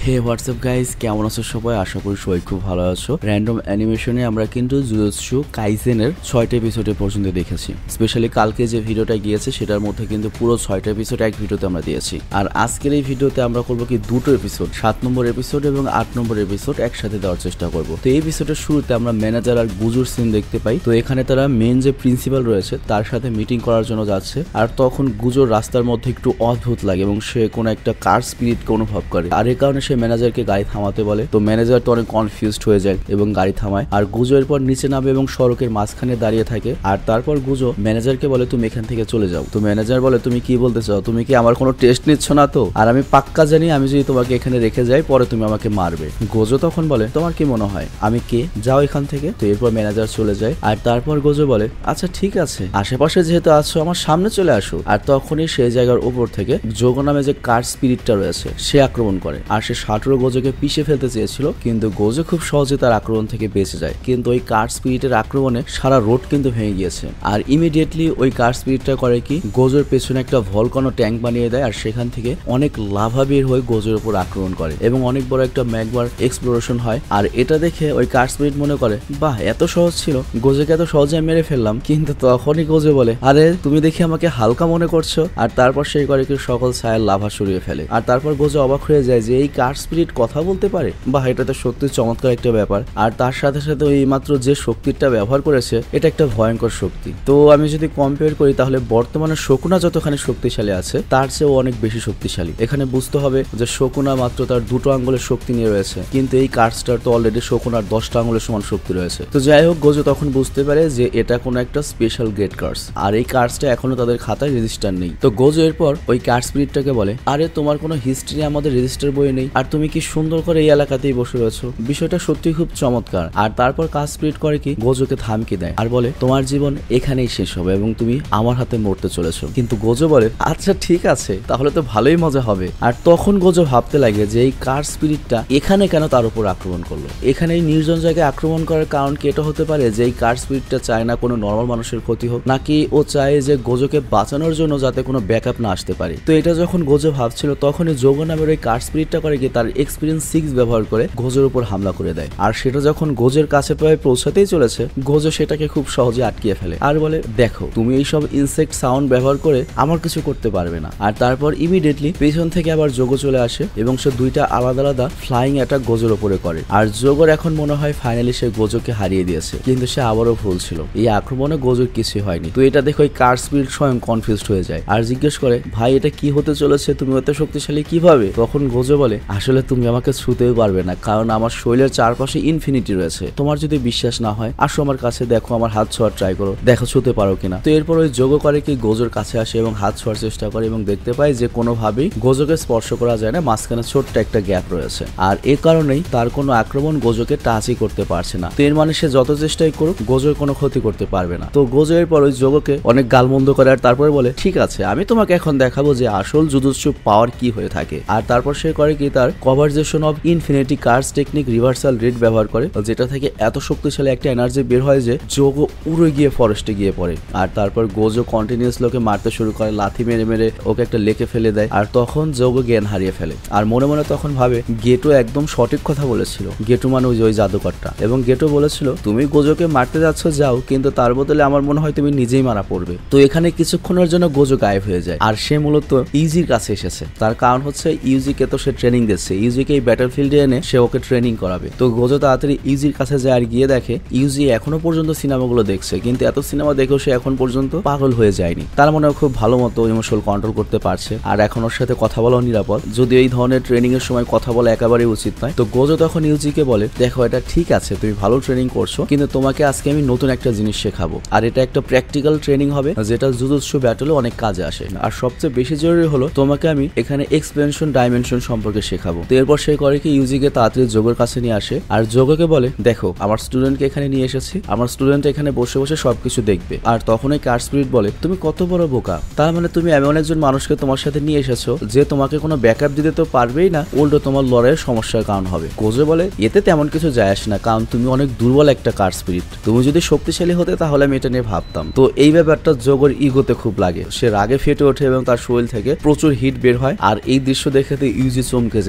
হে WhatsApp guys, কেমন আছো সবাই? আশা করি সবাই খুব ভালো আছো। র্যান্ডম অ্যানিমেশনে আমরা কিন্তু জুজুৎসু কাইসেনের 6টা এপিসোডে পর্যন্ত দেখেছি। স্পেশালি কালকে যে ভিডিওটা গিয়েছে সেটার মধ্যে কিন্তু পুরো 6টা এপিসোড এক ভিডিওতে আমরা দিয়েছি। আর আজকের এই ভিডিওতে আমরা করবো কি দুটো এপিসোড, 7 নম্বর এপিসোড এবং 8 নম্বর এপিসোড একসাথে দেওয়ার চেষ্টা করব। তো এই এপিসোডের শুরুতে আমরা ম্যানেজার আর গুজুর সিন দেখতে পাই। তো এখানে তারা মেন যে প্রিন্সিপাল রয়েছে তার সাথে মিটিং করার জন্য যাচ্ছে। আর তখন গুজোর রাস্তার মধ্যে একটু অদ্ভুত লাগে এবং সে কোনো একটা কার স্পিরিটকে অনুভব করে। আর এই কারণে সে ম্যানেজারকে গাড়ি থামাতে বলে। তো ম্যানেজার তো অনেক কনফিউজড হয়ে যায় এবং গাড়ি থামায়। আর গুজো এরপর নিচে নামে এবং সড়কের মাঝখানে দাঁড়িয়ে থাকে। আর তারপর গুজো ম্যানেজারকে বলে তুমি এখান থেকে চলে যাও। তো ম্যানেজার বলে তুমি কি বলতে চাও? তুমি কি আমার কোনো টেস্ট নিচ্ছ না? তো আর আমি পাক্কা জানি আমি যদি তোমাকে এখানে রেখে যাই পরে তুমি আমাকে মারবে। গোজো তখন বলে তোমার কি মনে হয় আমি কে? যাও এখান থেকে। তো এরপর ম্যানেজার চলে যায়। আর তারপর গোজো বলে আচ্ছা ঠিক আছে, আশেপাশে যেহেতু আছো আমার সামনে চলে আসো। আর তখনই সেই জায়গার উপর থেকে যোগো নামে যে কার স্পিরিটটা রয়েছে সে আক্রমণ করে। আর সে সাটুরো গোজোকে পিষে ফেলতে চেয়েছিল, কিন্তু গোজো খুব সহজে তার আক্রমণ থেকে বেঁচে যায়। কিন্তু ওই কার স্পিরিটের আক্রমণে সারা রোড কিন্তু ভেঙে গিয়েছে। আর ইমিডিয়েটলি ওই কার স্পিরিটটা করে কি গোজোর পেছনে একটা ভলকানো ট্যাঙ্ক বানিয়ে দেয়। আর সেখান থেকে অনেক লাভা বের হয়ে গোজোর উপর আক্রমণ করে এবং অনেক বড় একটা ম্যাগমার এক্সপ্লোরেশন হয়। আর এটা দেখে ওই কার স্পিরিট মনে করে বাহ এত সহজ ছিল, গোজোকে এত সহজে মেরে ফেললাম। কিন্তু তখনই গোজো বলে আরে তুমি দেখি আমাকে হালকা মনে করছো। আর তারপর সেই করে কি সকল ছায়ার লাভা সরিয়ে ফেলে। আর তারপর গোজো অবাক হয়ে যায় যে এই কার স্পিরিট কথা বলতে পারে। বাহ এটা তো সত্যি চমৎকার একটা ব্যাপার। আর তার সাথে সাথে এই মাত্র যে শক্তিটা ব্যবহার করেছে এটা একটা ভয়ঙ্কর শক্তি। তো আমি যদি কম্পেয়ার করি তাহলে বর্তমানে শকুনা যতখানি শক্তিশালী আছে তার চেয়েও অনেক বেশি শক্তিশালী। এখানে বুঝতে হবে যে শকুনা মাত্র তার 2টো আঙ্গুলের শক্তি নিয়ে রয়েছে, কিন্তু এই কার্ডসটার তো অলরেডি শকুনার 10টা আঙ্গুলের সমান শক্তি রয়েছে। তো যাই হোক গোজো তখন বুঝতে পারে যে এটা কোনো একটা স্পেশাল গ্রেট কার্ডস, আর এই কার্ডসটা এখনো তাদের খাতায় রেজিস্টার নেই। তো গোজো এরপর ওই কার্ড স্পিরিটটাকে বলে আরে তোমার কোনো হিস্ট্রি আমাদের রেজিস্টার বই নেই, আর তুমি কি সুন্দর করে এই এলাকাতেই বসে রয়েছো। বিষয়টা সত্যি খুব চমৎকার। আর তারপর কার্ড স্পিরিট করে কি গোজোকে থামকি দেয় আর বলে তোমার জীবন এখানেই শেষ হবে এবং তুমি আমার হাতে মরতে চলেছো। কিন্তু গোজো বলে আচ্ছা ঠিক আছে, তাহলে তো ভালোই মজা হবে। আর তখন গোজো ভাবতে লাগে যে এই কার্ড স্পিরিটটা এখানে কেন তার উপর আক্রমণ করলো। এখানে এই নির্জন জায়গায় আক্রমণ করার কারণ কি এটা হতে পারে যে এই কার্ড স্পিরিটটা চায় না কোনো নর্মাল মানুষের ক্ষতি হোক, নাকি ও চায় যে গোজোকে বাঁচানোর জন্য যাতে কোনো ব্যাকআপ না আসতে পারে। তো এটা যখন গোজো ভাবছিল তখনই যোগো নামের ওই কার্ড স্পিরিটটা করে কি তার এক্সপিরিয়েন্স 6 ব্যবহার করে গোজোর উপর হামলা করে দেয়। আর সেটা যখন গোজোর কাছে প্রায় পৌঁছাতেই চলেছে গোজো সেটাকে খুব সহজে আটকিয়ে ফেলে আর বলে দেখো তুমি এইসব ইনসেক্ট সাউন্ড ব্যবহার করে আমার কিছু করতে পারবে না। আর তারপর ইমিডিয়েটলি পেছন থেকে আবার যোগো চলে আসে এবং সে 2টা আলাদা আলাদা ফ্লাইং অ্যাটাক গোজোর উপরে করে। আর যোগোর এখন মনে হয় ফাইনালি সে গোজোকে হারিয়ে দিয়েছে, কিন্তু সে আবারও ভুল ছিল, এই আক্রমণে গোজোর কিছুই হয়নি। তো এটা দেখে ওই কার স্পিরিট স্বয়ং কনফিউজড হয়ে যায় আর জিজ্ঞেস করে ভাই এটা কি হতে চলেছে, তুমি এত শক্তিশালী কিভাবে? তখন গোজো বলে আসলে তুমি আমাকে ছুঁতেও পারবে না, কারণ আমার শরীরের চারপাশে ইনফিনিটি রয়েছে। তোমার যদি বিশ্বাস না হয় আসো আমার কাছে, দেখো আমার হাত ছোঁয়ার ট্রাই করো, দেখো ছুঁতে পারো কিনা। তো এরপর ওই যোগো করে কি গোজোর কাছে আসে এবং হাত ছোঁয়ার চেষ্টা করে এবং দেখতে পায় যে কোনোভাবেই গোজোকে স্পর্শ করা যায় না, মাঝখানে ছোট্ট একটা গ্যাপ রয়েছে। আর এই কারণেই তার কোনো আক্রমণ গোজোকে টাচই করতে পারছে না। তো এর মানে সে যত চেষ্টাই করুক গোজোর কোনো ক্ষতি করতে পারবে না। তো গোজো এরপর ওই যোগোকে অনেক গালমন্দ করে আর তারপরে বলে ঠিক আছে আমি তোমাকে এখন দেখাবো যে আসল জুজুৎসু পাওয়ার কি হয়ে থাকে। আর তারপর সে করে কি তার conversation of infinity cards technique reversal red ব্যবহার করে, যেটা থেকে এত শক্তিশালী একটা এনার্জি বের হয় যে যোগো উড়ে গিয়ে ফরেস্টে গিয়ে পড়ে। আর তারপর গোজো কন্টিনিউয়াস লোকে মারতে শুরু করে, লাথি মেরে মেরে ওকে একটা লেকে ফেলে দেয়। আর তখন যোগো জ্ঞান হারিয়ে ফেলে আর মনে মনে তখন ভাবে গেটো একদম সঠিক কথা বলেছিল। গেটো মানে ওই জাদুকরটা, এবং গেটো বলেছিল তুমি গোজোকে মারতে যাচ্ছ যাও, কিন্তু তার বদলে আমার মনে হয় তুমি নিজেই মারা পড়বে। তো এখানে কিছুক্ষণের জন্য গোজো গায়েব হয়ে যায় আর সে মূলত ইউজির কাছে এসেছে। তার কারণ হচ্ছে ইউজিকে তো সে ট্রেনিং দিচ্ছে, ইউজিকে এই ব্যাটলফিল্ডে এনে সে ওকে ট্রেনিং করাবে। তো গোজো তাড়াতাড়ি ইউজির কাছে যায় আর গিয়ে দেখে ইউজি এখনো পর্যন্ত সিনেমাগুলো দেখছে, কিন্তু এত সিনেমা দেখেও সে এখন পর্যন্ত পাগল হয়ে যায়নি। তার মনে খুব ভালো মতো ইমোশনাল কন্ট্রোল করতে পারছে আর এখন ওর সাথে কথা বলাও নিরাপদ, যদিও এই ধরনের ট্রেনিং এর সময় কথা বলা একেবারেই উচিত নয়। তো গোজো তখন ইউজিকে বলে দেখো এটা ঠিক আছে তুমি ভালো ট্রেনিং করছো, কিন্তু তোমাকে আজকে আমি নতুন একটা জিনিস শেখাবো আর এটা একটা প্র্যাকটিক্যাল ট্রেনিং হবে যেটা জুজুৎসু ব্যাটলে অনেক কাজে আসে। আর সবচেয়ে বেশি জরুরি হলো তোমাকে আমি এখানে এক্সপেনশন ডাইমেনশন সম্পর্কে শেখাবো। তো এরপর সে করে কি ইউজিকে তাড়াতাড়ি যোগের কাছে নিয়ে আসে আর যোগকে বলে দেখো আমার স্টুডেন্টকে এখানে নিয়ে এসেছি, আমার স্টুডেন্ট এখানে বসে বসে সবকিছু দেখবে। আর তখন ওই কার স্পিরিট বলে তুমি কত বড় বোকা, তার মানে তুমি এমন একজন মানুষকে তোমার সাথে নিয়ে এসেছো যে তোমাকে কোনো ব্যাকআপ দিতে তো পারবেই না, উল্টো তোমার লড়াইয়ের সমস্যার কারণ হবে। গোজো বলে এতে তেমন কিছু যায় আসে না, কারণ তুমি অনেক দুর্বল একটা কার স্পিরিট, তুমি যদি শক্তিশালী হতে তাহলে আমি এটা নিয়ে ভাবতাম। তো এই ব্যাপারটা যোগের ইগোতে খুব লাগে, সে রাগে ফেটে ওঠে এবং তার শরীর থেকে প্রচুর হিট বের হয়। আর এই দৃশ্য দেখে ইউজি চমকে যায়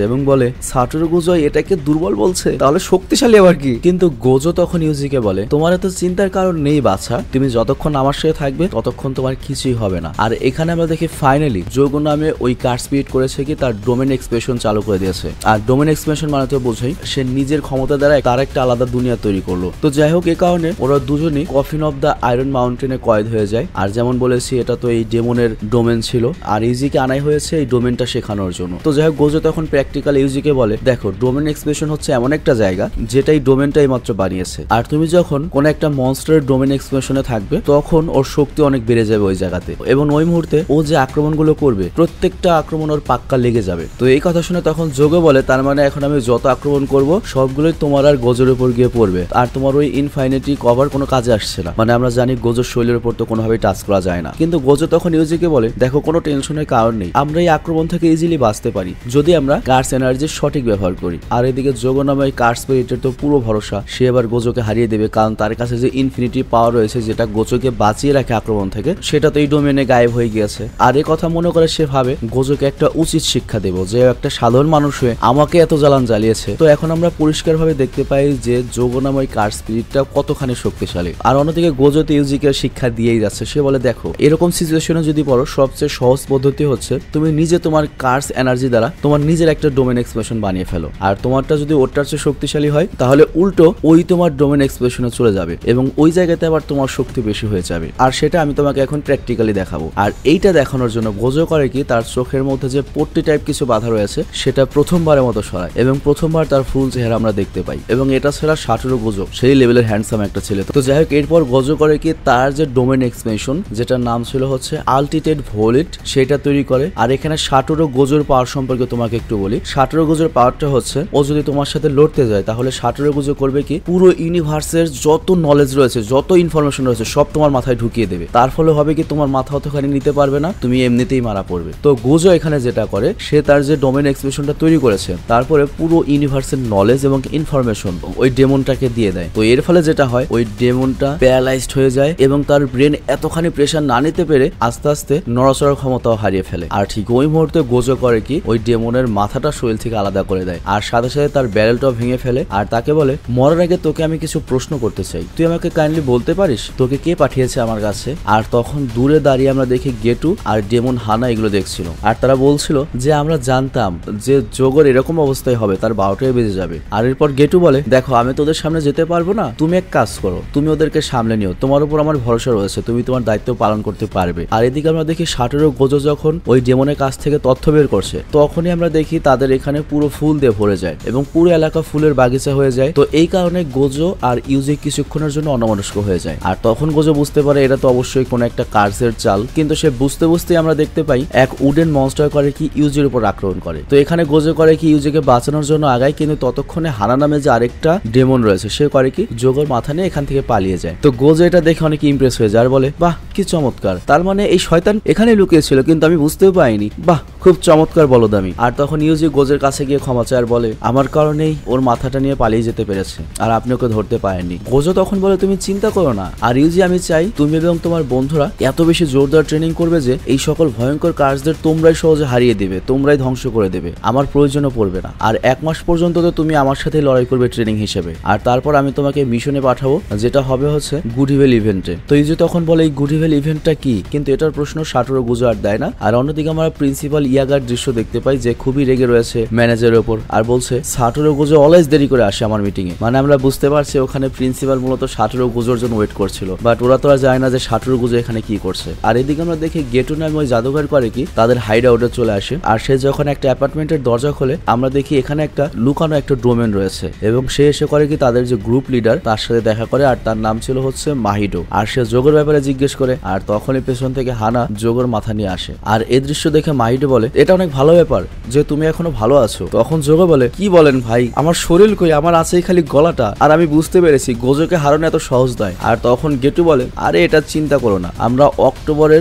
এবং বলে সাটোরু গোজো এটাকে দুর্বল বলছে, তাহলে শক্তিশালী আবার কি? কিন্তু গোজো তখন ইউজিকে বলে তোমার এত চিন্তার কারণ নেই বাছা, তুমি যতক্ষণ আমার সাথে থাকবে ততক্ষণ তোমার কিছুই হবে না। আর এখানে আমরা দেখি ফাইনালি যোগো নামে ওই কার্ড স্পিরিট করেছে কি তার ডোমেন এক্সপ্রেশন চালু করে দিয়েছে। আর ডোমেন এক্সপ্রেশন মানে তো বোঝাই সে নিজের ক্ষমতা দ্বারা তার একটা আলাদা দুনিয়া তৈরি করলো। তো যাই হোক, এই কারণে ওরা দুজনেই কফিন অফ দ্য আয়রন মাউন্টেনে কয়েদ হয়ে যায়। আর যেমন বলেছি এটা তো এই ডেমনের ডোমেন ছিল, আর ইউজিকে আনাই হয়েছে এই ডোমেনটা শেখানোর জন্য। তো যাই হোক, গোজো তখন প্র্যাকটিক্যাল ইউজিকে বলে দেখো ডোমেন এক্সপ্রেশন হচ্ছে এমন একটা জায়গা যেটাই ডোমেনটাই মাত্র বানিয়েছে, আর তুমি যখন কোন একটা মনস্টারের ডোমেন এক্সপ্রেশনে থাকবে তখন ওর শক্তি অনেক বেড়ে যাবে ওই জায়গাতে, এবং ওই মুহূর্তে ও যে আক্রমণগুলো করবে প্রত্যেকটা আক্রমণ ওর পাক্কা লেগে যাবে। তো এই কথা শুনে তখন যোগো বলে তার মানে এখন আমি যত আক্রমণ করব সবগুলোই তোমার আর গোজোর উপর গিয়ে পড়বে, আর তোমার ওই ইনফাইনিটি কভার কোনো কাজে আসছে না। মানে আমরা জানি গোজোর শৈলের উপর তো কোনোভাবেই টাচ করা যায় না। কিন্তু গোজো তখন ইউজিকে বলে দেখো কোনো টেনশনের কারণ নেই, আমরা এই আক্রমণ থেকে ইজিলি বাঁচতে পারি যদি আমরা কার্স এনার্জির সঠিক ব্যবহার করি। আর এদিকে যোগো নামে ওই কার্স স্পিরিটের তো পুরো ভরসা, সে এবার গোজোকে হারিয়ে দেবে, কারণ তার কাছে যে ইনফিনিটি পাওয়ার রয়েছে যেটা গোজোকে বাঁচিয়ে রাখে আক্রমণ থেকে, সেটা তো এই ডোমেনে গায়েব হয়ে গিয়েছে। আর এই কথা মনে করে সে ভাবে গোজোকে একটা উচিত শিক্ষা দেব, যে একটা সাধারণ মানুষ হয়ে আমাকে এত জ্বালান জ্বালিয়েছে। তো এখন আমরা পরিষ্কার ভাবে দেখতে পাই যে যোগো নামে ওই কার্স স্পিরিটটা কতখানি শক্তিশালী। আর অন্যদিকে গোজো তো ইউজিকে শিক্ষা দিয়েই যাচ্ছে, সে বলে দেখো এরকম সিচুয়েশনে যদি পড়ো সবচেয়ে সহজ পদ্ধতি হচ্ছে তুমি নিজে তোমার কার্স এনার্জি দ্বারা তোমার নিজের একটা ডোমেন এক্সপ্রেশন বানিয়ে ফেলো, আর তোমারটা যদি ওটার চেয়ে শক্তিশালী হয় তাহলে উল্টো ওই তোমার ডোমেন এক্সপ্রেশনে চলে যাবে এবং ওই জায়গাতে আবার তোমার শক্তি বেশি হয়ে যাবে। আর সেটা আমি তোমাকে এখন প্র্যাকটিক্যালি দেখাবো। আর এইটা দেখানোর জন্য গোজো করে কি তার চোখের মধ্যে যে পট্টি টাইপ কিছু বাধা রয়েছে সেটা প্রথমবারের মতো সরায় এবং প্রথমবার তার ফুল চেহারা আমরা দেখতে পাই, এবং এটা ছাড়া সাটোরু গোজো সেই লেভেলের হ্যান্ডসাম একটা ছেলে। তো যাই হোক, এরপর গোজো করে কি তার যে ডোমেন এক্সপ্রেশন যেটার নাম ছিল হচ্ছে আল্টিটেড ভোলিট সেটা তৈরি করে। আর এখানে সাটোরু গোজোর পাওয়ার সম্পর্কে তোমাকে একটু বলি। সাটোরু গোজোর পাওয়ারটা হচ্ছে ও যদি তোমার সাথে লড়তে যায় তাহলে সাটোরু গোজো করবে কি পুরো ইউনিভার্সের যত নলেজ রয়েছে যত ইনফরমেশন রয়েছে সব তোমার মাথায় ঢুকিয়ে দেবে। তার ফলে হবে কি তোমার মাথা অতখানি নিতে পারবে না, তুমি এমনিতেই মারা পড়বে। তো গোজো এখানে যেটা করে সে তার যে ডোমেন এক্সপ্রেশনটা তৈরি করেছে তারপরে পুরো ইউনিভার্সের নলেজ এবং ইনফরমেশন ওই ডেমনটাকে দিয়ে দেয়। তো এর ফলে যেটা হয় ওই ডেমনটা প্যারালাইজড হয়ে যায় এবং তার ব্রেন এতখানি প্রেসার না নিতে পেরে আস্তে আস্তে নড়াচড়ার ক্ষমতাও হারিয়ে ফেলে। আর ঠিক ওই মুহূর্তে গোজো করে কি ওই ডেমনের মাথাটা শরীর থেকে আলাদা করে দেয় আর সাথে সাথে তার ব্যারেলটাও ভেঙে ফেলে। আর তাকে বলে মরার আগে তোকে আমি কিছু প্রশ্ন করতে চাই, তুই আমাকে কাইন্ডলি বলতে পারিস তোকে কে পাঠিয়েছে আমার কাছে? আর তখন দূরে দাঁড়িয়ে আমরা দেখি গেটু আর ডেমন হানা এগুলো দেখছিল, আর তারা বলছিল যে আমরা জানতাম যে যোগর এরকম অবস্থায় হবে, তার 12টায় বেজে যাবে। আর এরপর গেটু বলে দেখো আমি তোদের সামনে যেতে পারবো না, তুমি এক কাজ করো, তুমি ওদেরকে সামলে নিও, তোমার উপর আমার ভরসা রয়েছে, তুমি তোমার দায়িত্ব পালন করতে পারবে। আর এদিকে আমরা দেখি সাটোরু গোজো যখন ওই ডেমনের কাছ থেকে তথ্য বের করছে তখনই আমরা দেখি তাদের এখানে পুরো ফুল দিয়ে ভরে যায় এবং পুরো এলাকা ফুলের বাগিচা হয়ে যায়। তো এই কারণে গোজো আর ইউজি কিছুক্ষণের জন্য অন্যমনস্ক হয়ে যায়। আর তখন গোজো বুঝতে পারে এটা তো অবশ্যই কোনো একটা কার্সের চাল, কিন্তু সে বুঝতে বুঝতেই আমরা দেখতে পাই এক উডেন মনস্টার করে কি ইউজির উপর আক্রমণ করে। তো এখানে গোজো করে কি ইউজিকে বাঁচানোর জন্য আগায়, কিন্তু ততক্ষণে হানা নামে যে আরেকটা ডেমন রয়েছে সে করে কি যোগর মাথা নিয়ে এখান থেকে পালিয়ে যায়। তো গোজো এটা দেখে অনেক ইমপ্রেস হয়ে যায় আর বলে বাহ কি চমৎকার, তার মানে এই শয়তান এখানে লুকিয়েছিল কিন্তু আমি বুঝতেও পাইনি, বাহ খুব চমৎকার বলদামি। আর তখন ইউজি গোজের কাছে গিয়ে ক্ষমা চায় আর বলে আমার কারণেই ওর মাথাটা নিয়ে পালিয়ে যেতে পেরেছে আর আপনি ওকে ধরতে পারেননি। গোজো তখন বলে তুমি চিন্তা করো না, আর ইউজি আমি চাই তুমি এবং তোমার বন্ধুরা এত বেশি জোরদার ট্রেনিং করবে যে এই সকল ভয়ঙ্কর কার্সদের তোমরাই সহজে হারিয়ে দেবে, তোমরাই ধ্বংস করে দেবে, আমার প্রয়োজনও পড়বে না। আর 1 মাস পর্যন্ত তো তুমি আমার সাথে লড়াই করবে ট্রেনিং হিসেবে, আর তারপর আমি তোমাকে মিশনে পাঠাবো যেটা হবে হচ্ছে গুডিভেল ইভেন্টে। তো ইউজি তখন বলে এই গুডিভেল ইভেন্টটা কি, কিন্তু এটার প্রশ্ন সাটোরু গোজো আর দেয় না। আর অন্যদিকে আমরা প্রিন্সিপাল ইয়াগার দৃশ্য দেখতে পাই যে খুবই রেগে রয়েছে ম্যানেজারের উপর আর বলছে সাটোরু গোজো অলওয়েজ দেরি করে আসে আমার মিটিং এ। মানে আমরা বুঝতে পারছি ওখানে প্রিন্সিপাল মূলত সাটোরু গোজোর জন্য ওয়েট করছিল, বাট ওরা তো আর জানে না যে সাটোরু গোজো এখানে কি করছে। আর এদিকে আমরা দেখি গেটু নামে ওই জাদুঘর করে কি তাদের হাইড আউটে চলে আসে, আর সে যখন একটা অ্যাপার্টমেন্টের দরজা খোলে আমরা দেখি এখানে একটা লুকানো একটা ডোমেন রয়েছে এবং সে এসে করে কি তাদের যে গ্রুপ লিডার তার সাথে দেখা করে, আর তার নাম ছিল হচ্ছে মাহিডো। আর সে যোগের ব্যাপারে জিজ্ঞেস করে আর তখনই পেছন থেকে হানা যোগের মাথা নিয়ে আসে। আর এই দৃশ্য দেখে মাহিডো বলে এটা অনেক ভালো ব্যাপার যে তুমি এখনো ভালো আছো। তখন যোগো বলে কি বলেন ভাই, আমার শরীর কই, আমার আছেই খালি গলাটা, আর আমি বুঝতে পেরেছি গোজোকে হারানো এত সহজ নয়। আর তখন গেটু বলে আরে এটা চিন্তা করো না, আমরা অক্টোবরের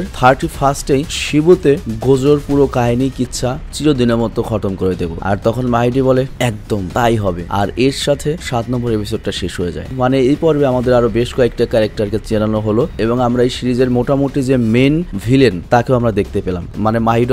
31 শিবুতে গোজোর পুরো কাহিনী কিচ্ছা চিরদিনের মতো খতম করে দেবো। আর তখন মাহিডি বলে একদম তাই হবে। আর এর সাথে 7 নম্বর এপিসোডটা শেষ হয়ে যায়। মানে এই পর্বে আমাদের আরো বেশ কয়েকটা ক্যারেক্টারকে চেনানো হলো এবং আমরা এই সিরিজের মোটামুটি যে মেন ভিলেন তাকেও আমরা দেখতে পেলাম। মানে মাহিডো আর কি এই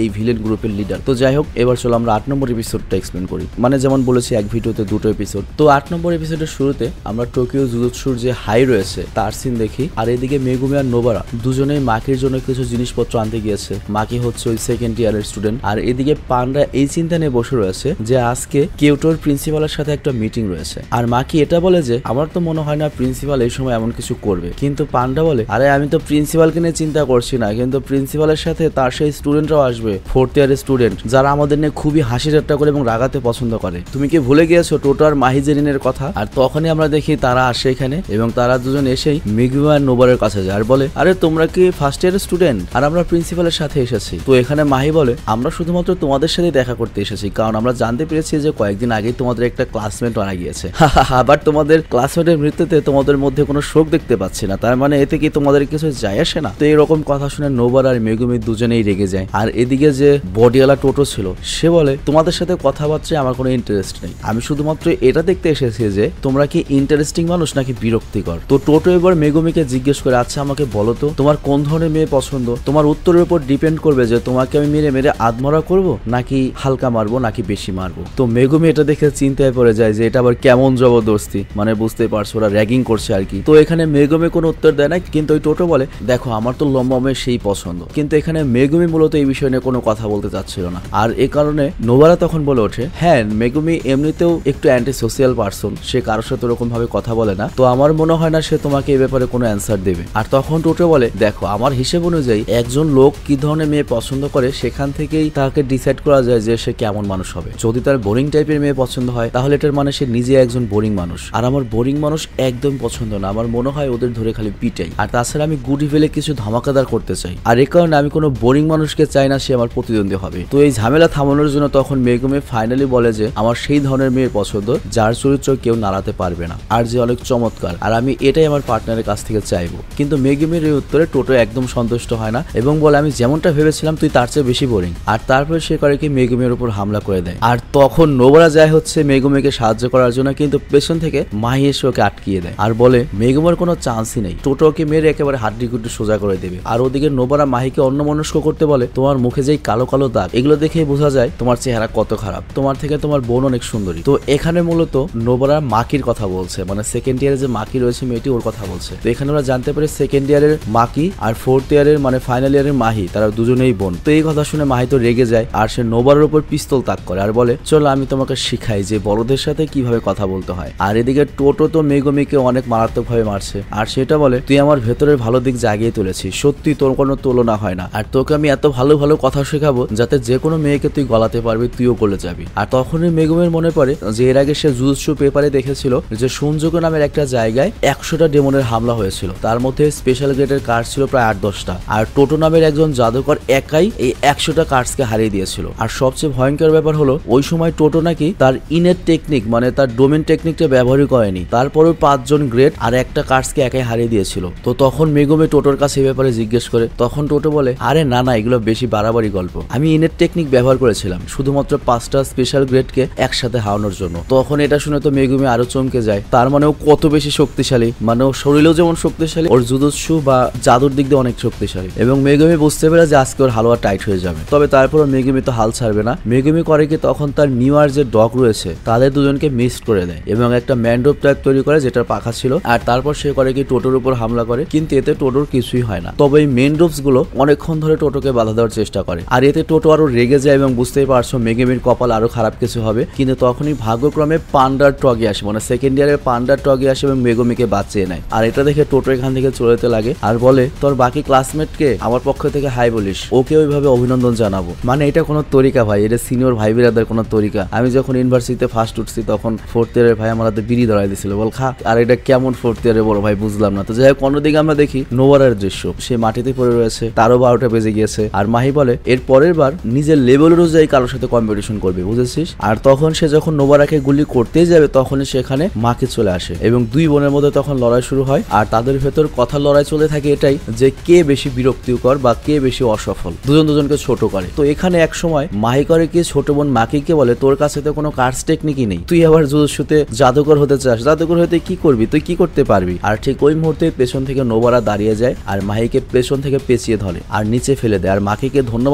এই ভিলেন গ্রুপের লিডার। তো যাই হোক, এবার চলো আমরা 8 নম্বর এপিসোডটা এক্সপ্লেন করি। মানে যেমন বলেছি এক ভিডিওতে 2টো এপিসোড। তো 8 নম্বর এপিসোডের শুরুতে আমরা টোকিও জুজুৎসুর যে হাই রয়েছে তার সিন দেখি। আর এদিকে মেগুমি আর নোবারা দুজনেই মাকির জন্য কিছু জিনিসপত্র আনতে গিয়েছে। মাকি হচ্ছে ওই সেকেন্ড ইয়ারের স্টুডেন্ট। আর এদিকে পান্ডা এই চিন্তা নিয়ে বসে রয়েছে যে আজকে কিয়োটোর প্রিন্সিপালের সাথে একটা মিটিং রয়েছে। আর মাকি এটা বলে যে আমার তো মনে হয় না প্রিন্সিপাল এই সময় এমন কিছু করবে। কিন্তু পান্ডা বলে আরে আমি তো প্রিন্সিপালকে নিয়ে চিন্তা করছি না, কিন্তু প্রিন্সিপালের সাথে তার সেই স্টুডেন্টরাও আসবে, 4th ইয়ারের স্টুডেন্ট, যারা আমাদের নিয়ে খুবই হাসি ঠাট্টা করে এবং রাগাতে পছন্দ করে। তুমি কি ভুলে গিয়েছো টোটো আর মাহিজেরিনের কথা? আর তখনই আমরা দেখি তারা আসে এখানে এবং তারা দুজন এসেই মেগুমি আর নোবারের কাছে যায় আর বলে আরে তোমরা কি ফার্স্ট ইয়ারের স্টুডেন্ট? আর আমরা প্রিন্সিপালের সাথে এসেছি। তো এখানে মাহি বলে আমরা শুধুমাত্র তোমাদের সাথে দেখা করতে এসেছি, কারণ আমরা জানতে পেরেছি যে কয়েকদিন আগেই তোমাদের একটা ক্লাসমেট মারা গিয়েছে। আবার তোমাদের ক্লাসমেটের মৃত্যুতে তোমাদের মধ্যে কোনো শোক দেখতে পাচ্ছি না, তার মানে এতে কি তোমাদের কিছু যায় আসে না? তো এরকম কথা শুনে নোবারা আর মেগুমি দুজনেই রেগে যায়। আর এদিকে যে বডিওয়ালা টোটো ছিল সে বলে তোমাদের সাথে কথাবার্তায় আমার কোনো ইন্টারেস্ট নেই, আমি শুধুমাত্র এটা দেখতে এসেছি যে তোমরা কি ইন্টারেস্টিং মানুষ নাকি বিরক্তিকর। তো টোটো এবার মেগুমিকে জিজ্ঞেস করে আচ্ছা আমাকে বলো তো তোমার কোন ধরনের মেয়ে পছন্দ? তোমার উত্তরের উপর ডিপেন্ড করবে যে তোমাকে আমি মেরে মেরে আধমরা করবো নাকি হালকা মারবো নাকি বেশি মারবো। তো মেগুমি এটা দেখে চিন্তায় পড়ে যায় যে এটা আবার কেমন জবরদস্তি, মানে বুঝতে পারছো ওরা র্যাগিং করছে আর কি। তো এখানে মেগুমি কোনো উত্তর দেয় না, কিন্তু ওই টোটো বলে দেখো আমার তো লম্বা মেয়ে সেই পছন্দ। কিন্তু এখানে মেগুমি মূলত এই বিষয় নিয়ে কোনো কথা বলতে চাচ্ছিল না। আর এই কারণে নোবারা তখন বলে ওঠে হ্যাঁ মেগুমি এমনিতেও একটু অ্যান্টি সোশিয়াল পার্সন, সে কারোর সাথে ওরকম ভাবে কথা বলে না, তো আমার মনে হয় না সে তোমাকে এই ব্যাপারে কোনো অ্যান্সার দেবে। আর তখন টোটো বলে দেখো আমার হিসেব অনুযায়ী একজন লোক কি ধরনের মেয়ে পছন্দ করে সেখান থেকেই তাকে ডিসাইড করা যায় যে সে কেমন মানুষ হবে। যদি তার বোরিং টাইপের মেয়ে পছন্দ হয় তাহলে এটার মানে সে নিজে একজন বোরিং মানুষ। আর আমার বোরিং মানুষ একদম পছন্দ না, আমার মনে হয় ওদের ধরে খালি পিটাই। আর তাছাড়া আমি গুড ইভেলে কিছু ধামাকাদার করতে চাই, আর এই কারণে আমি কোনো বোরিং মানুষকে চাই না সে আমার প্রতিদ্বন্দ্বী হবে। তো এই ঝামেলা থামানোর জন্য তখন মেগুমি ফাইনালি বলে যে আমার সেই ধরনের মেয়ে পছন্দ যার চরিত্র কেউ নাড়াতে পারবে না আর যে অনেক চমৎকার, আর আমি এটাই আমার পার্টনারের কাছ থেকে চাইবো। কিন্তু মেগুমির এই উত্তরে টোটো একদম সন্তুষ্ট হয় না এবং বলে আমি যেমনটা ভেবেছিলাম তুই তার চেয়ে বেশি বোরিং। আর তারপরে সে করে কি মেগুমির উপর হামলা করে দেয়। আর তখন নোবারা যায় হচ্ছে মেগুমিকে সাহায্য করার জন্য, কিন্তু পেছন থেকে মাহি এসে ওকে আটকিয়ে দেয় আর বলে মেগুমির কোনো চান্সই নেই, টোটো ওকে মেরে একেবারে হাড্ডি গুড্ডি সোজা করে দেবে। আর ওদিকে নোবারা মাহিকে অন্যমনস্ক করতে বলে তোমার মুখে যেই কালো কালো দাগ এগুলো দেখেই বোঝা যায় তোমার চেহারা কত খারাপ, তোমার থেকে তোমার বোন অনেক সুন্দরী। তো এখানে মূলত নোবারা মাকির কথা বলছে, মানে সেকেন্ড ইয়ারে যে মাকি রয়েছে মেয়েটি ওর কথা বলছে। তো এখানে আমরা জানতে পারি সেকেন্ড ইয়ারের মাকি আর 4th ইয়ারের মানে ফাইনাল ইয়ারের মাহি তারা দুজনেই বোন। তো এই কথা শুনে মাহি তো রেগে যায় আর সে নোবারার উপর পিস্তল তাক করে আর বলে চলো আমি তোমাকে শিখাই যে বড়দের সাথে কিভাবে কথা বলতে হয়। আর এদিকে টোটো তো মেগুমিকে অনেক মারাত্মক ভাবে মারছে আর সেটা বলে তুই আমার ভেতরের ভালো দিক জাগিয়ে তুলেছিস, সত্যি তোর কোনো তুলনা হয় না, আর তোকে আমি এত ভালো ভালো কথা শেখাবো যাতে যে কোনো মেয়েকে তুই গলাতে পারবি, তুইও গলে যাবি। আর তখনই মেগুমির মনে পড়ে যে এর আগে সে জুজুৎসু পেপারে দেখেছিল যে সুনজুকু নামের একটা জায়গায় 100টা ডেমনের হামলা হয়েছিল, তার মধ্যে স্পেশাল গ্রেডের কার্ড ছিল প্রায় 8-10টা, আর টোটো নামের একজন জাদুকর একাই এই 100টা কার্ডসকে হারিয়ে দিয়েছিল। আর সবচেয়ে ভয়ঙ্কর ব্যাপার হলো ওই সময় টোটো নাকি তার ইনেট টেকনিক মানে তার ডোমেন টেকনিকটা ব্যবহারই করেনি, তারপরেও 5 জন গ্রেড আর একটা কার্ডসকে একাই হারিয়ে দিয়েছিল। তো তখন মেগুমি টোটোর কাছে এই ব্যাপারে জিজ্ঞেস করে, তখন টোটো বলে আরে না না এগুলো বেশি বাড়াবাড়ি গল্প, আমি ইনেট টেকনিক ব্যবহার করেছিলাম শুধুমাত্র 5টা স্পেশাল গ্রেডকে একসাথে হারানোর জন্য। তখন এটা শুনে তো মেগুমি আরো চমকে যায়, তার মানে ও কত বেশি শক্তিশালী, মানে ও শরীরেও যেমন শক্তিশালী ওর জুজুৎসু বা জাদুর দিক দিয়ে অনেক শক্তিশালী। এবং মেগুমি বুঝতে পেরে যে আজকে ওর হালুয়া টাইট হয়ে যাবে, তবে তারপর মেগুমি তো হাল ছাড়বে না। মেগুমি করে কি তখন তার নিউ ইয়ার যে ডগ রয়েছে তাদের দুজনকে মিক্সড করে দেয় এবং একটা ম্যান্ডোপ টাইপ তৈরি করে যেটার পাখা ছিল, আর তারপর সে করে কি টোটোর উপর হামলা করে, কিন্তু এতে টোটোর কিছুই হয় না। তবে এই মেন্ডোপস গুলো অনেকক্ষণ ধরে টোটোকে বাধা দেওয়ার চেষ্টা করে, আর এতে টোটো আরো রেগে যায় এবং বুঝতেই পারছো মেগুমির কপাল আরো খারাপ কিছু হবে। কিন্তু তখনই ভাগ্যক্রমে পান্ডার টগি আসে, মানে সেকেন্ড ইয়ারের পান্ডার টগি আসে এবং মেগুমিকে বাঁচিয়ে নেয়। আর এটা দেখে টোটো এখান থেকে চলে যেতে লাগে আর বলে তোর বাকি ক্লাসমেটকে আমার পক্ষ থেকে হাই বলিস, ওকে ওইভাবে অভিনন্দন জানাবো। মানে এটা কোনো তরিকা ভাই, এটা সিনিয়র ভাই বিরাদের কোনো তরিকা। আমি যখন ইউনিভার্সিটিতে ফার্স্ট উঠছি তখন 4th ইয়ারের ভাই আমার হাতে বিড়ি ধরাই দিছিল, বল খা। আর এটা কেমন 4th ইয়ারে বড় ভাই বুঝলাম না। তো যাই হোক অন্যদিকে আমরা দেখি নোবারার দৃশ্য, সে মাটিতে পড়ে রয়েছে, তারও 12টা বেজে গিয়েছে। আর মাহি বলে এর পরের বার নিজের লেভেল অনুযায়ী কারোর সাথে কম্পিটিশন করবে, বুঝেছিস। আর তখন সে যখন নোবারাকে গুলি করতেই যাবে তখনই সেখানে মাকে চলে আসে এবং দুই বোনের মধ্যে তখন লড়াই শুরু হয়। আর তাদের ভেতর কথা লড়াই চলে থাকে এটাই যে কে বেশি বিরক্তিকর বা কে বেশি অসফল, দুজন দুজনকে ছোট করে। তো এখানে এক সময় মাহি করে কি ছোট বোন মাকিকে বলে তোর কাছে তো কোনো কার্ডস টেকনিকই নেই, তুই আবার জুজুৎসুতে জাদুকর হতে চাস, জাদুকর হতে কি করবি, তুই কি করতে পারবি। আর ঠিক ওই মুহূর্তে পেছন থেকে নোবারা দাঁড়িয়ে যায় আর মাহিকে পেছন থেকে পেঁচিয়ে ধরে আর নিচে ফেলে দেয় আর মাকিকে ধন্যবাদ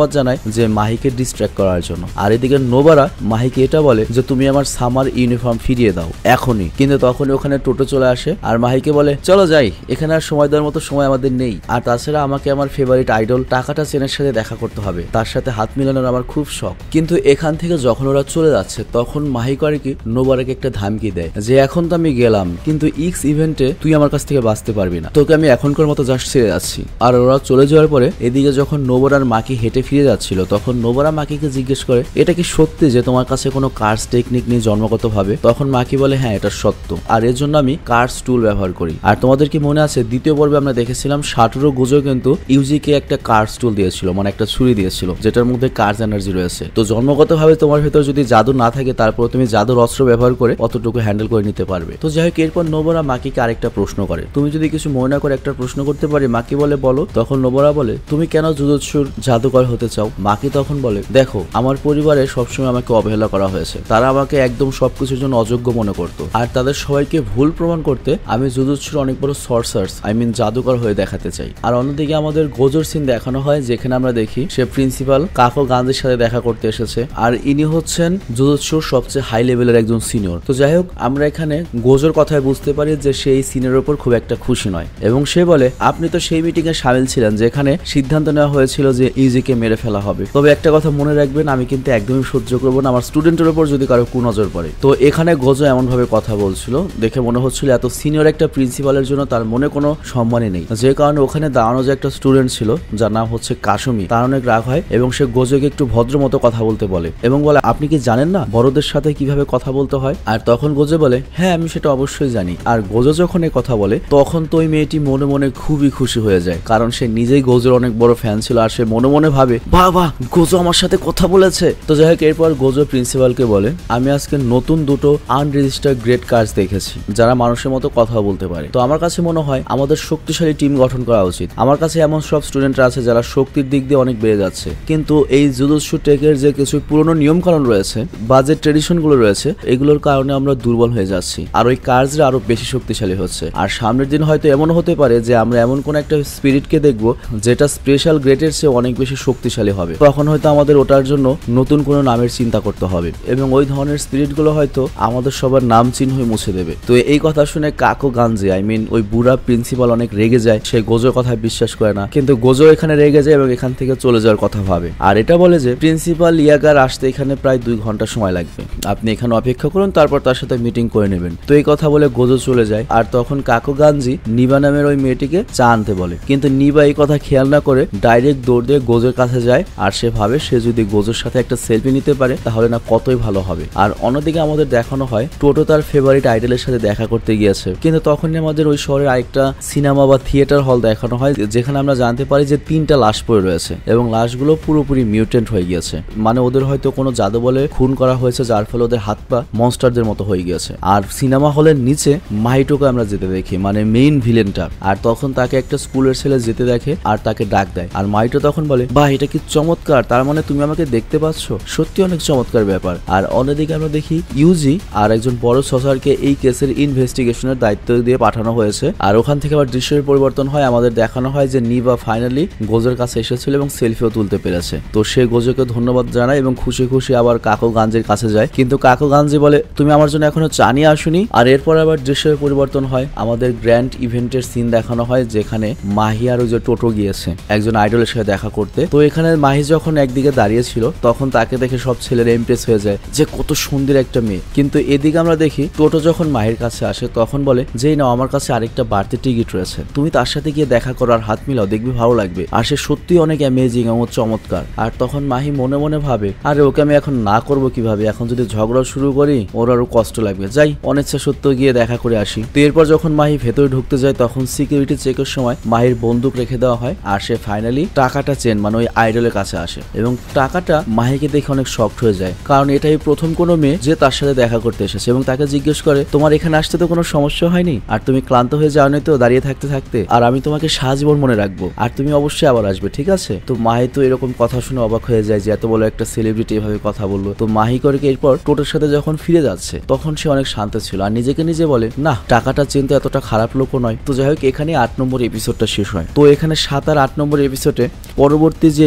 ধন্যবাদ জানায় যে মাহিকে ডিস্ট্র্যাক্ট করার জন্য। আর এদিকে নোবারা মাহিকে এটা বলে যে তুমি আমার সামার ইউনিফর্ম ফিরিয়ে দাও এখনই। কিন্তু তখনই ওখানে টোটো চলে আসে আর মাহিকে বলে চলো যাই, এখানে আর সময় দেওয়ার মতো সময় আমাদের নেই। আর তাছাড়া আমাকে আমার ফেভারিট আইডল টাকাটা চেনের সাথে দেখা করতে হবে, তার সাথে হাত মিলানোর আমার খুব শখ। কিন্তু এখান থেকে যখন ওরা চলে যাচ্ছে তখন মাহি করে কি নোবারাকে একটা ধামকি দেয় যে এখন তো আমি গেলাম, কিন্তু ইক্স ইভেন্টে তুই আমার কাছ থেকে বাঁচতে পারবি না, তোকে আমি এখনকার মতো জাস্ট ছেড়ে যাচ্ছি। আর ওরা চলে যাওয়ার পরে এদিকে যখন নোবারার মাকি হেঁটে ফিরে যাচ্ছিল তখন নোবারা মাকিকে জিজ্ঞেস করে এটা কি সত্যি যে তোমার কাছে কোনো কার্স টেকনিক নেই জন্মগত ভাবে? তখন মাকি বলে হ্যাঁ এটা সত্য, আর এর জন্য আমি কার্স টুল ব্যবহার করি। আর তোমাদের কি মনে আছে দ্বিতীয় পর্বে আমরা দেখেছিলাম সাটুরো গুজো কিন্তু ইউজিকে একটা কার্স টুল দিয়েছিল, মানে একটা ছুরি দিয়েছিল যেটার মধ্যে কার্স এনার্জি রয়েছে। তো জন্মগত ভাবে তোমার ভেতর যদি জাদু না থাকে তারপর তুমি জাদুর অস্ত্র ব্যবহার করে অতটুকু হ্যান্ডেল করে নিতে পারবে। তো যাই হোক এরপর নোবারা মাকিকে আরেকটা প্রশ্ন করে, তুমি যদি কিছু মনে না করে একটা প্রশ্ন করতে পারি? মাকি বলে বলো। তখন নোবারা বলে তুমি কেন জুজুৎসুর জাদুকর হতে চাও? মাকি তখন বলে দেখো আমার পরিবারে সবসময় আমাকে অবহেলা করা হয়েছে, তারা আমাকে একদম সবকিছুর জন্য অযোগ্য মনে করতো, আর তাদের সবাইকে ভুল প্রমাণ করতে আমি জুজুৎসুর অনেক বড় সর্সার্স জাদুকর হয়ে দেখাতে চাই। আর অন্যদিকে আমাদের গোজোর সিন দেখানো হয় যেখানে আমরা দেখি সে প্রিন্সিপাল কাকো গান্ধীর সাথে দেখা করতে এসেছে, আর ইনি হচ্ছেন জুজুৎসুর সবচেয়ে হাই লেভেলের একজন সিনিয়র। তো যাই হোক আমরা এখানে গোজোর কথায় বুঝতে পারি যে সে এই সিনের উপর খুব একটা খুশি নয়, এবং সে বলে আপনি তো সেই মিটিং এ সামিল ছিলেন যেখানে সিদ্ধান্ত নেওয়া হয়েছিল যে ইউজিকে মেরে ফেলা হবে, তবে একটা কথা মনে রাখবেন আমি কিন্তু একদমই সহ্য করবো না আমার স্টুডেন্টের উপর যদি কারো কুনজর পড়ে। তো এখানে গোজো এমন ভাবে কথা বলছিল দেখে মনে হচ্ছিল এত সিনিয়র একটা প্রিন্সিপালের জন্য তার মনে কোনো সম্মানই নেই, যে কারণে ওখানে দাঁড়ানো যে একটা স্টুডেন্ট ছিল যার নাম হচ্ছে কাশুমি, তার অনেক রাগ হয় এবং সে গোজোকে একটু ভদ্র মতো কথা বলতে বলে এবং বলে আপনি কি জানেন না বড়দের সাথে কিভাবে কথা বলতে হয়? আর তখন গোজো বলে হ্যাঁ আমি সেটা অবশ্যই জানি। আর গোজো যখন এই কথা বলে তখন তো ওই মেয়েটি মনে মনে খুবই খুশি হয়ে যায়, কারণ সে নিজেই গোজোর অনেক বড় ফ্যান ছিল আর সে মনে মনে ভাবে বাহ বাহ গোজো আমার সাথে কথা বলেছে। তো যাই হোক এরপর গোজো প্রিন্সিপালকে বলে আমি আজকে নতুন দুটো আনরেজিস্টার্ড গ্রেড কার্স দেখেছি যারা মানুষের মতো কথা বলতে পারে, তো আমার কাছে মনে হয় আমাদের শক্তিশালী টিম গঠন করা উচিত। আমার কাছে এমন সব স্টুডেন্টরা আছে যারা শক্তির দিক দিয়ে অনেক বেড়ে যাচ্ছে, কিন্তু এই জুজুৎসু টেকের যে কিছু পুরনো নিয়ম কানুন রয়েছে বা যে ট্রেডিশন গুলো রয়েছে এগুলোর কারণে আমরা দুর্বল হয়ে যাচ্ছি আর ওই কার্সরা আরো বেশি শক্তিশালী হচ্ছে। আর সামনের দিন হয়তো এমন হতে পারে যে আমরা এমন কোন একটা স্পিরিটকে দেখবো যেটা স্পেশাল গ্রেডের চেয়ে অনেক বেশি শক্তিশালী হবে, তখন হয়তো আমাদের ওটার জন্য নতুন কোনো নামের চিন্তা করতে হবে এবং ওই ধরনের স্পিরিট গুলো হয়তো আমাদের সবার নাম চিহ্ন মুছে দেবে। তো এই কথা শুনে কাকো গাঞ্জি ওই বুড়া প্রিন্সিপাল অনেক রেগে যায়, সে গোজোর কথা বিশ্বাস করে না, কিন্তু গোজো এখানে রেগে যায় এবং এখান থেকে চলে যাওয়ার কথা ভাবে। আর এটা বলে যে প্রিন্সিপাল ইয়াগার আসতে এখানে প্রায় 2 ঘন্টা সময় লাগবে, আপনি এখানে অপেক্ষা করুন তারপর তার সাথে মিটিং করে নেবেন। তো এই কথা বলে গোজো চলে যায় আর তখন কাকো গাঞ্জি নিবা নামের ওই মেয়েটিকে চা আনতে বলে, কিন্তু নিবা এই কথা খেয়াল না করে ডাইরেক্ট দৌড় দিয়ে গোজোর কাছে যায় আর সে ভাবে সে যদি গোজোর সাথে একটা সেলফি নিতে পারে তাহলে না কতই ভালো হবে। আর অন্যদিকে আমাদের দেখানো হয় টোটো তার ফেভারিট আইডলের সাথে দেখা করতে গিয়েছে, কিন্তু তখনই আমাদের ওই শহরের আরেকটা সিনেমা বা থিয়েটার হল দেখানো হয় যেখানে আমরা জানতে পারি যে 3টা লাশ পড়ে রয়েছে এবং লাশগুলো পুরোপুরি মিউটেন্ট হয়ে গিয়েছে, মানে ওদের হয়তো কোনো জাদু বলে খুন করা হয়েছে যার ফলে ওদের হাত পা মনস্টারদের মতো হয়ে গিয়েছে। আর সিনেমা হলের নিচে মাহিটোকে আমরা যেতে দেখি, মানে মেইন ভিলেনটা, আর তখন তাকে একটা স্কুলের ছেলে যেতে দেখে আর তাকে ডাক দেয় আর মাহিটো তখন বলে বাহ এটা কি চমৎকার, তার মানে তুমি আমাকে দেখতে পাচ্ছ, সত্যি অনেক চমৎকার ব্যাপার। আর অন্যদিকে আমরা দেখি ইউজি আর একজন বড় সসারকে এই কেসের ইনভেস্টিগেশনের দায়িত্ব দিয়ে পাঠানো হয়েছে। আর ওখান থেকে আবার দৃশ্যের পরিবর্তন হয়, আমাদের দেখানো হয় যে নিবা ফাইনালি গোজোর কাছে এসেছিল এবং সেলফিও তুলতে পেরেছে। তো সে গোজোকে ধন্যবাদ জানায় এবং খুশি খুশি আবার কাকো গাঞ্জির কাছে যায়, কিন্তু কাকো গাঞ্জি বলে তুমি আমার জন্য এখনো চা নিয়ে আসুনি। আর এরপর আবার দৃশ্যের পরিবর্তন হয়, আমাদের গ্র্যান্ড ইভেন্টের সিন দেখানো হয় যেখানে মাহি আর ওই যে টোটো গিয়েছে একজন আইডলের সাথে দেখা করতে। তো এখানে মাহি যখন একদিকে দাঁড়িয়েছিল তখন তাকে দেখে সব ছেলেরা ইমপ্রেস হয়ে যায় যে কত সুন্দর একটা মেয়ে, কিন্তু এদিকে আমরা দেখি টোটো যখন মাহির কাছে আসে তখন বলে যেই না আমার কাছে আরেকটা বাড়তি টিকিট রয়েছে, তুমি তার সাথে গিয়ে দেখা করো আর হাত মিলাও, দেখবি ভালো লাগবে, আর সে সত্যি অনেক অ্যামেজিং এবং চমৎকার। আর তখন মাহি মনে মনে ভাবে আরে ওকে আমি এখন না করবো কিভাবে, এখন যদি ঝগড়া শুরু করি ওর আরো কষ্ট লাগবে, যাই অনিচ্ছা সত্ত্বেও গিয়ে দেখা করে আসি। তো এরপর যখন মাহি ভেতরে ঢুকতে যায় তখন সিকিউরিটি চেকের সময় মাহির বন্দুক রেখে দেওয়া হয় আর সে ফাইনালি টাকাটা চেন মানে ওই আইডলের কাছে আসে এবং টাকাটা মাহিকে দেখে অনেক শকড হয়ে যায়, কারণ এটাই প্রথম কোনো মেয়ে যে তার সাথে দেখা করতে এসেছে এবং তাকে জিজ্ঞেস করে তোমার এখানে আসতে তো কোনো সমস্যা হয়নি আর তুমি ক্লান্ত হয়ে যাওনি তো দাঁড়িয়ে থাকতে থাকতে, আর আমি তোমাকে সারাজীবন মনে রাখবো আর তুমি অবশ্যই আবার আসবে, ঠিক আছে? তো মাহি তো এরকম কথা শুনে অবাক হয়ে যায় যে এত বড় একটা সেলিব্রিটি এভাবে কথা বললো। তো মাহি করে এরপর টোটোর সাথে যখন ফিরে যাচ্ছে তখন সে অনেক শান্ত ছিল আর নিজেকে নিজে বলে না টাকাটা চিনতে এতটা খারাপ লোকও নয়। তো যাই হোক এখানে 8 নম্বর এপিসোডটা শেষ হয়। তো এখানে 7 আর 8 নম্বর এপিসোডে পরবর্তী যে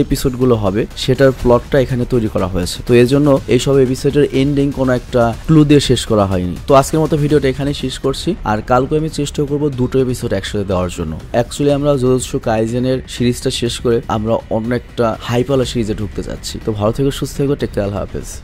এপিসোডগুলো হবে সেটার প্লটটা এখানে তৈরি করা হয়েছে। তো এর জন্য এইসব এপিসোডের এন্ডিং কোনো একটা ক্লু দিয়ে শেষ করা হয়নি। তো আজকের মতো ভিডিওটা এখানে শেষ করছি, আর কালকে আমি চেষ্টা করব দুটো এপিসোড একসাথে দেওয়ার জন্য। অ্যাকচুয়ালি আমরা জুজুৎসু কাইজেনের সিরিজটা শেষ করে আমরা অন্য একটা হাইপালা সিরিজে ঢুকতে যাচ্ছি। তো ভালো থেকো, সুস্থ থেকো, টেক কেয়ার, আল্লাহ হাফেজ।